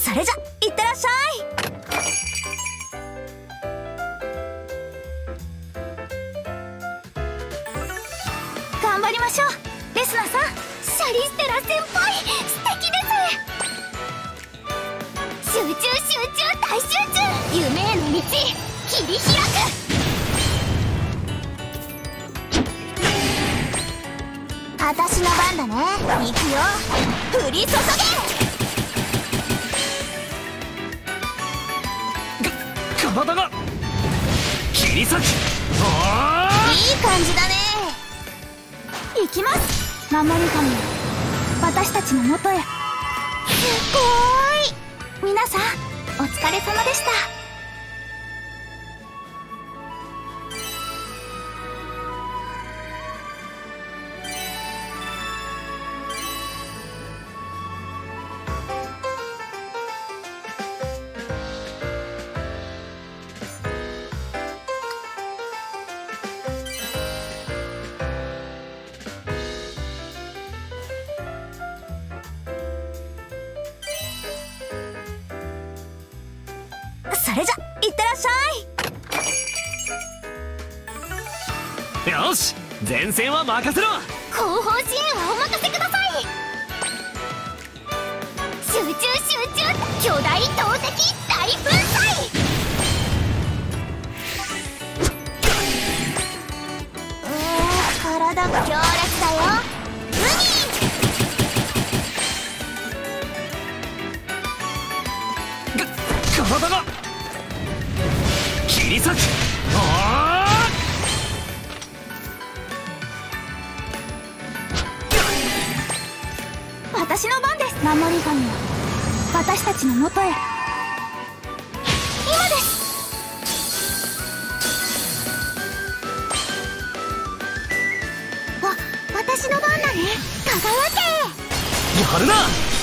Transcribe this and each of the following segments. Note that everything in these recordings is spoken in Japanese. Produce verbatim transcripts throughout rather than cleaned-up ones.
それじゃいってらっしゃい。頑張りましょうレスナさん。シャリステラ先輩素敵です。集中集中大集中。夢への道切り開く。私の番だね。行くよ。降り注げ。 体が切り裂き。いい感じだね。行きます。守り神よ、私たちのもとへ。すごーい。皆さんお疲れ様でした。それじゃいってらっしゃい。 よし、前線は任せろ。 後方支援はお任せください。集中集中巨大投擲大粉砕。うーん、体が強烈だよ。ウニ体が切り裂き。あ私の番です。守り神よ、私たちのもとへ。今です。わ、私の番だね。香川家。 やるな。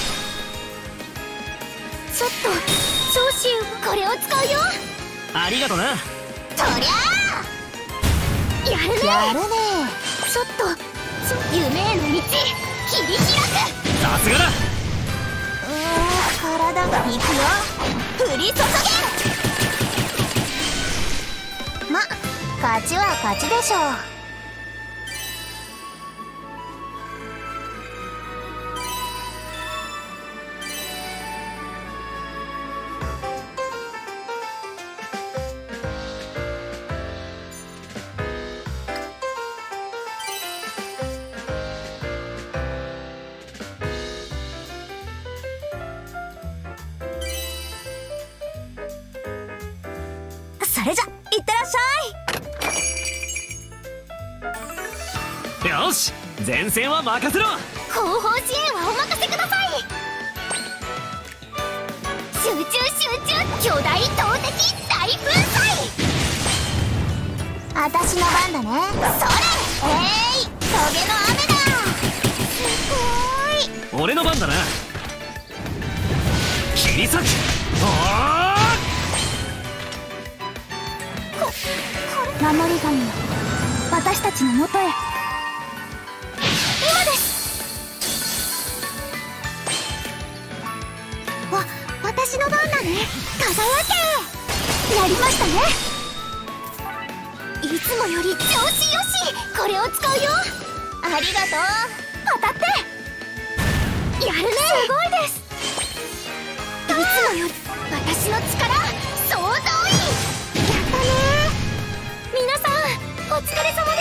ちょっと長州、これを使うよ。 ありがとな。 そりゃあやるね。やるね。ちょっと夢への道切り開く。 さすがだ。 うーん、体がいくよ。降り注げ。ま、勝ちは勝ちでしょう。それじゃいってらっしゃい。よし、前線は任せろ。 後方支援はお任せください。集中集中巨大投擲大粉砕。私の番だね。それ、えい、トゲの雨だ。すごーい。 俺の番だな。切り裂き。あ守り神よ、私たちのもとへ。今です。わ、私の番だね。香川家。やりましたね。いつもより調子よし。これを使うよ。ありがとう。当たってやるね。すごいです。いつもより私の力総動員。やったね。皆さんお疲れ様です。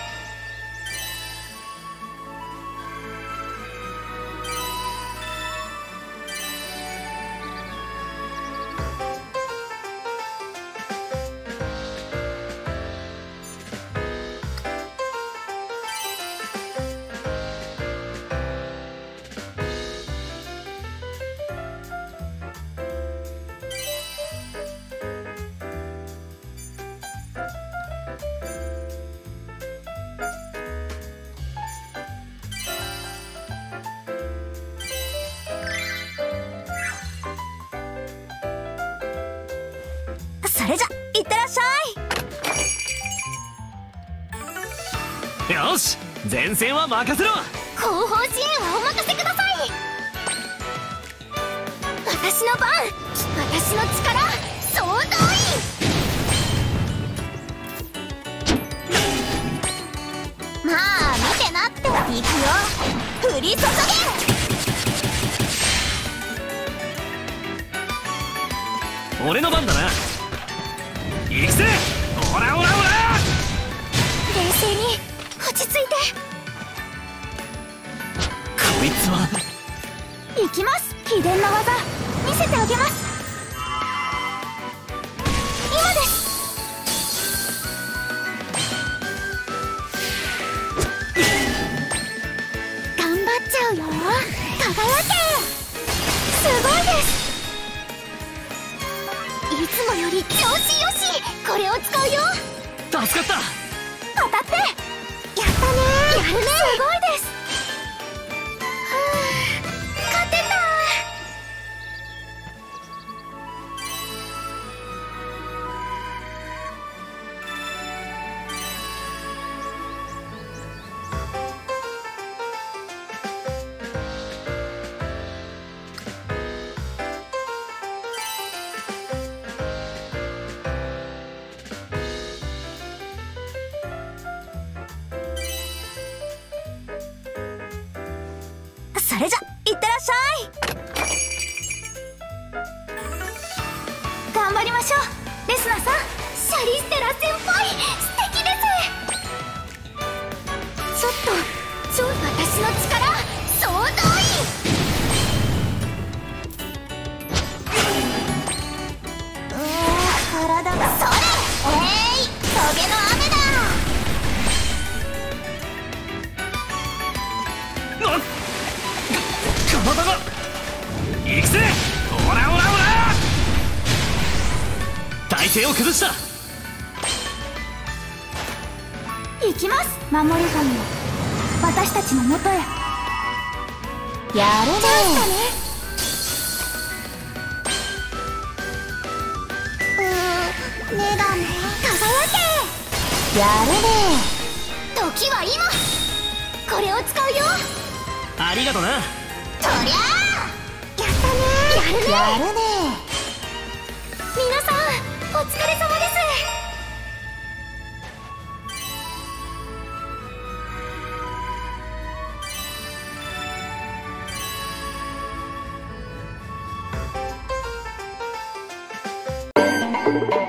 それじゃいってらっしゃい。 よし、前線は任せろ。 後方支援はお任せください。私私の番。私の力総動員。まあ見てなって。いくよ、降り注げ。 俺の番だな。行くぜ。オラオラオラ。 冷静に落ち着いて。 こいつは。 行きます。秘伝の技見せてあげます。今です。頑張っちゃうよ。輝け。すごいです。いつもより調子よし。これを使うよ。 助かった。 当たって。やったね。やるね。すごいです。はあ、勝てた。それじゃいってらっしゃい。頑張りましょうレスナさん。シャリステラ先輩素敵です。ちょっとちょ私の力総動員。うーん体がそれ。えい、トゲの雨だ。 体が。行くぜ。オラオラオラ。体勢を崩した。 行きます。守り神よ、私たちの元へ。やるね。チャンスだね。うーん、ねだね。輝け。やるね。時は今。これを使うよ。 ありがとな。 そりゃあやったね。やるね。やるね。皆さんお疲れ様です。 you